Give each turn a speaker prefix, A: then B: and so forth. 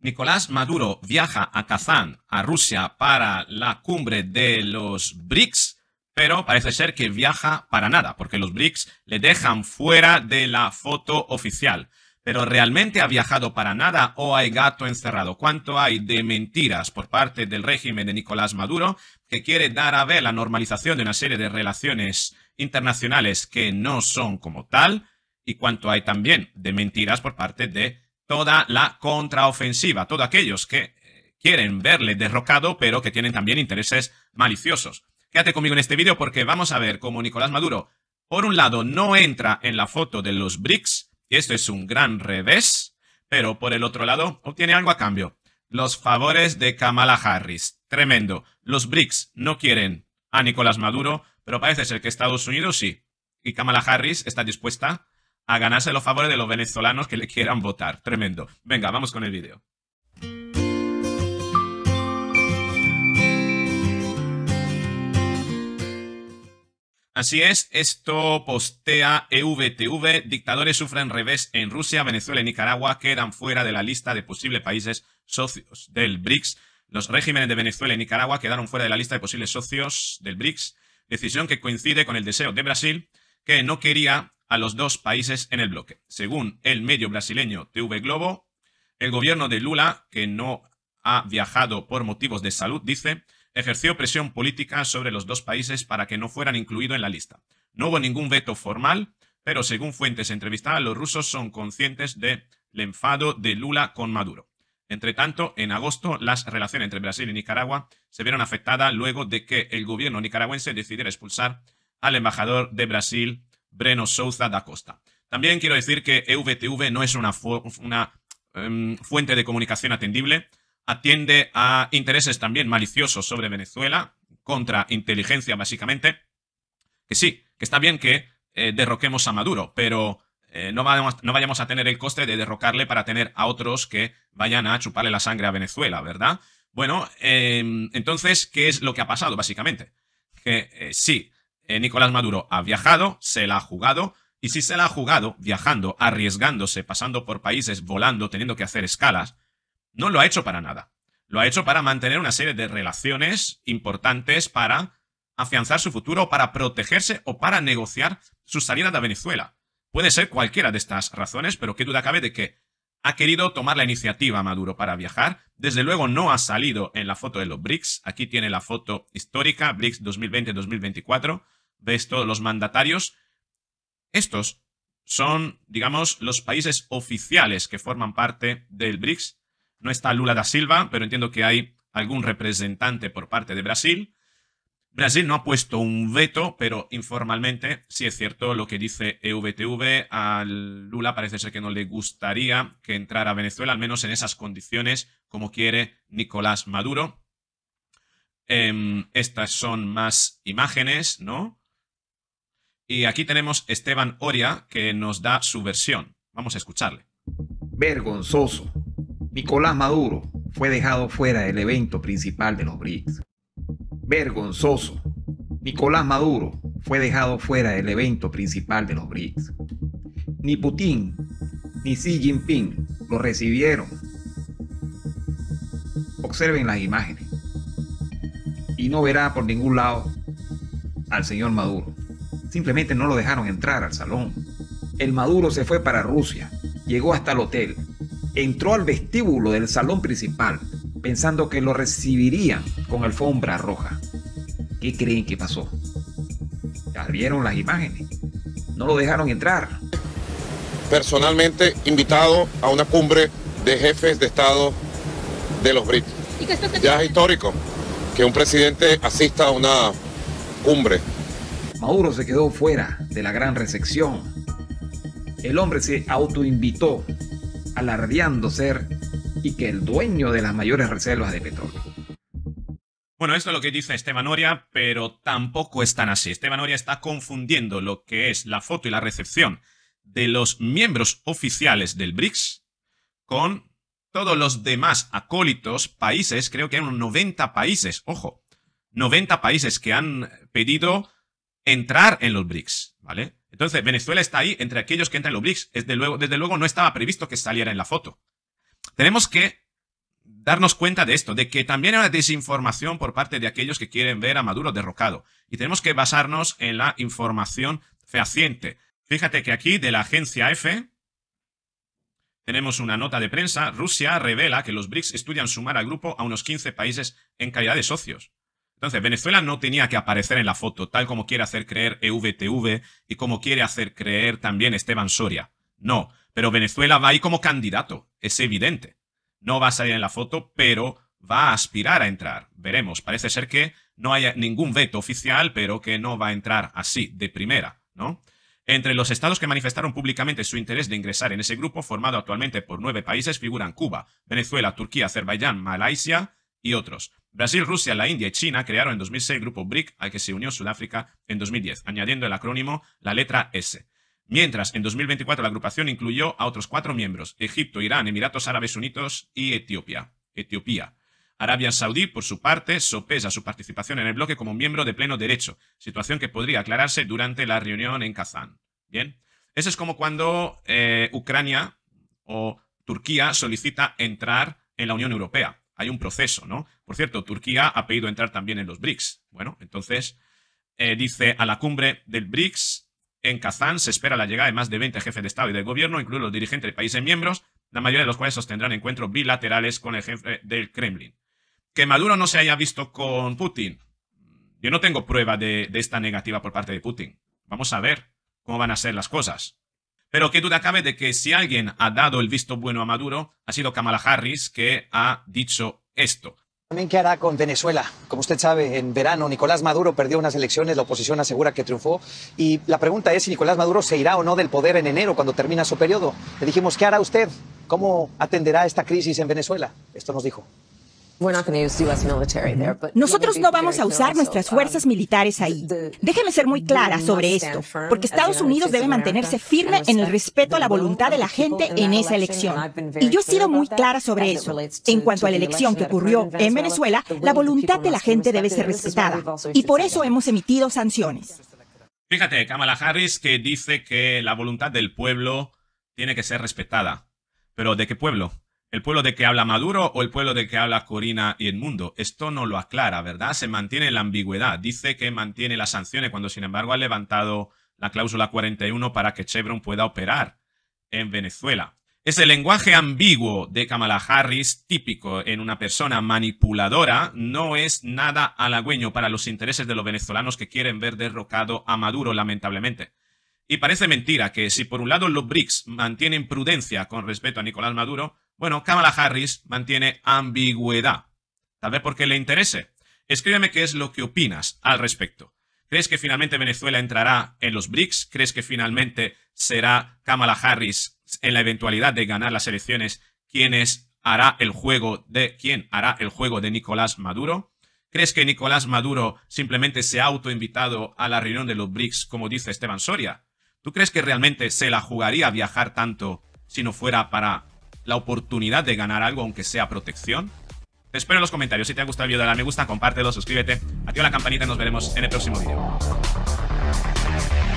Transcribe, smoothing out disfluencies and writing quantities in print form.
A: Nicolás Maduro viaja a Kazán, a Rusia, para la cumbre de los BRICS, pero parece ser que viaja para nada, porque los BRICS le dejan fuera de la foto oficial. ¿Pero realmente ha viajado para nada o hay gato encerrado? ¿Cuánto hay de mentiras por parte del régimen de Nicolás Maduro, que quiere dar a ver la normalización de una serie de relaciones internacionales que no son como tal? ¿Y cuánto hay también de mentiras por parte de toda la contraofensiva? Todos aquellos que quieren verle derrocado, pero que tienen también intereses maliciosos. Quédate conmigo en este vídeo porque vamos a ver cómo Nicolás Maduro, por un lado, no entra en la foto de los BRICS, y esto es un gran revés, pero por el otro lado obtiene algo a cambio. Los favores de Kamala Harris. Tremendo. Los BRICS no quieren a Nicolás Maduro, pero parece ser que Estados Unidos sí. Y Kamala Harris está dispuesta a ganarse los favores de los venezolanos que le quieran votar. Tremendo. Venga, vamos con el vídeo. Así es, esto postea EVTV. Dictadores sufren revés en Rusia, Venezuela y Nicaragua quedan fuera de la lista de posibles países socios del BRICS. Los regímenes de Venezuela y Nicaragua quedaron fuera de la lista de posibles socios del BRICS, decisión que coincide con el deseo de Brasil, que no quería a los dos países en el bloque. Según el medio brasileño TV Globo, el gobierno de Lula, que no ha viajado por motivos de salud, dice, ejerció presión política sobre los dos países para que no fueran incluidos en la lista. No hubo ningún veto formal, pero según fuentes entrevistadas, los rusos son conscientes del enfado de Lula con Maduro. Entre tanto, en agosto, las relaciones entre Brasil y Nicaragua se vieron afectadas luego de que el gobierno nicaragüense decidiera expulsar al embajador de Brasil, Breno Souza da Costa. También quiero decir que EVTV no es una fuente de comunicación atendible. Atiende a intereses también maliciosos sobre Venezuela, contra inteligencia básicamente, que sí, que está bien que derroquemos a Maduro, pero no vayamos a tener el coste de derrocarle para tener a otros que vayan a chuparle la sangre a Venezuela, ¿verdad? Bueno, entonces, ¿qué es lo que ha pasado básicamente? Que sí, Nicolás Maduro ha viajado, se la ha jugado, y si se la ha jugado viajando, arriesgándose, pasando por países, volando, teniendo que hacer escalas, no lo ha hecho para nada. Lo ha hecho para mantener una serie de relaciones importantes para afianzar su futuro, para protegerse o para negociar su salida de Venezuela. Puede ser cualquiera de estas razones, pero qué duda cabe de que ha querido tomar la iniciativa Maduro para viajar. Desde luego no ha salido en la foto de los BRICS. Aquí tiene la foto histórica, BRICS 2020-2024. Ves todos los mandatarios. Estos son, digamos, los países oficiales que forman parte del BRICS. No está Lula da Silva, pero entiendo que hay algún representante por parte de Brasil. Brasil no ha puesto un veto, pero informalmente sí es cierto lo que dice EVTV. A Lula parece ser que no le gustaría que entrara a Venezuela, al menos en esas condiciones como quiere Nicolás Maduro. Estas son más imágenes, ¿no? Y aquí tenemos Esteban Oria, que nos da su versión. Vamos a escucharle.
B: Vergonzoso. Nicolás Maduro fue dejado fuera del evento principal de los BRICS. Vergonzoso. Nicolás Maduro fue dejado fuera del evento principal de los BRICS. Ni Putin ni Xi Jinping lo recibieron. Observen las imágenes y no verá por ningún lado al señor Maduro. Simplemente no lo dejaron entrar al salón. El Maduro se fue para Rusia, llegó hasta el hotel, entró al vestíbulo del salón principal pensando que lo recibirían con alfombra roja. ¿Qué creen que pasó? Ya vieron las imágenes. No lo dejaron entrar.
C: Personalmente invitado a una cumbre de jefes de Estado de los BRICS. Ya es histórico que un presidente asista a una cumbre.
B: Maduro se quedó fuera de la gran recepción. El hombre se autoinvitó, alardeando ser y que el dueño de las mayores reservas de petróleo.
A: Bueno, esto es lo que dice Esteban Oria, pero tampoco es tan así. Esteban Oria está confundiendo lo que es la foto y la recepción de los miembros oficiales del BRICS con todos los demás acólitos, países, creo que hay unos 90 países, ojo, 90 países que han pedido entrar en los BRICS, ¿vale? Entonces, Venezuela está ahí entre aquellos que entran en los BRICS. Desde luego no estaba previsto que saliera en la foto. Tenemos que darnos cuenta de esto, de que también hay una desinformación por parte de aquellos que quieren ver a Maduro derrocado. Y tenemos que basarnos en la información fehaciente. Fíjate que aquí, de la agencia EFE, tenemos una nota de prensa. Rusia revela que los BRICS estudian sumar al grupo a unos 15 países en calidad de socios. Entonces, Venezuela no tenía que aparecer en la foto, tal como quiere hacer creer EVTV y como quiere hacer creer también Esteban Soria. No, pero Venezuela va ahí como candidato, es evidente. No va a salir en la foto, pero va a aspirar a entrar. Veremos, parece ser que no haya ningún veto oficial, pero que no va a entrar así, de primera, ¿no? Entre los estados que manifestaron públicamente su interés de ingresar en ese grupo, formado actualmente por 9 países, figuran Cuba, Venezuela, Turquía, Azerbaiyán, Malasia y otros. Brasil, Rusia, la India y China crearon en 2006 el grupo BRIC, al que se unió Sudáfrica en 2010, añadiendo el acrónimo la letra S. Mientras, en 2024 la agrupación incluyó a otros 4 miembros: Egipto, Irán, Emiratos Árabes Unidos y Etiopía. Arabia Saudí, por su parte, sopesa su participación en el bloque como miembro de pleno derecho, situación que podría aclararse durante la reunión en Kazán. Bien, eso es como cuando Ucrania o Turquía solicita entrar en la Unión Europea. Hay un proceso, ¿no? Por cierto, Turquía ha pedido entrar también en los BRICS. Bueno, entonces, dice, a la cumbre del BRICS en Kazán se espera la llegada de más de 20 jefes de Estado y de Gobierno, incluidos los dirigentes de países miembros, la mayoría de los cuales sostendrán encuentros bilaterales con el jefe del Kremlin. Que Maduro no se haya visto con Putin. Yo no tengo prueba de esta negativa por parte de Putin. Vamos a ver cómo van a ser las cosas. Pero qué duda cabe de que si alguien ha dado el visto bueno a Maduro, ha sido Kamala Harris, que ha dicho esto.
D: También, ¿qué hará con Venezuela? Como usted sabe, en verano Nicolás Maduro perdió unas elecciones, la oposición asegura que triunfó. Y la pregunta es si Nicolás Maduro se irá o no del poder en enero, cuando termina su periodo. Le dijimos, ¿qué hará usted? ¿Cómo atenderá esta crisis en Venezuela? Esto nos dijo.
E: Nosotros no vamos a usar nuestras fuerzas militares ahí. Déjeme ser muy clara sobre esto, porque Estados Unidos debe mantenerse firme en el respeto a la voluntad de la gente en esa elección. Y yo he sido muy clara sobre eso. En cuanto a la elección que ocurrió en Venezuela, la voluntad de la gente debe ser respetada. Y por eso hemos emitido sanciones.
A: Fíjate, Kamala Harris, que dice que la voluntad del pueblo tiene que ser respetada. ¿Pero de qué pueblo? ¿El pueblo de que habla Maduro o el pueblo de que habla Corina y Edmundo? Esto no lo aclara, ¿verdad? Se mantiene la ambigüedad. Dice que mantiene las sanciones cuando, sin embargo, ha levantado la cláusula 41 para que Chevron pueda operar en Venezuela. Ese lenguaje ambiguo de Kamala Harris, típico en una persona manipuladora, no es nada halagüeño para los intereses de los venezolanos que quieren ver derrocado a Maduro, lamentablemente. Y parece mentira que si por un lado los BRICS mantienen prudencia con respecto a Nicolás Maduro, bueno, Kamala Harris mantiene ambigüedad. Tal vez porque le interese. Escríbeme qué es lo que opinas al respecto. ¿Crees que finalmente Venezuela entrará en los BRICS? ¿Crees que finalmente será Kamala Harris, en la eventualidad de ganar las elecciones, quien hará el juego de Nicolás Maduro? ¿Crees que Nicolás Maduro simplemente se ha autoinvitado a la reunión de los BRICS, como dice Esteban Soria? ¿Tú crees que realmente se la jugaría a viajar tanto si no fuera para la oportunidad de ganar algo, aunque sea protección? Te espero en los comentarios. Si te ha gustado el video, dale a me gusta, compártelo, suscríbete, activa la campanita y nos veremos en el próximo video.